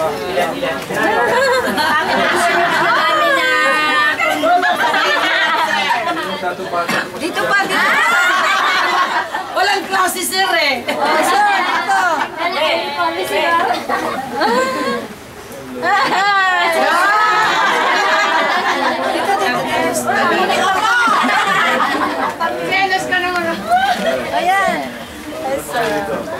Dito pa, dito. Walang klase, sir eh. Sir, dito. Selos ka naman. Ayan.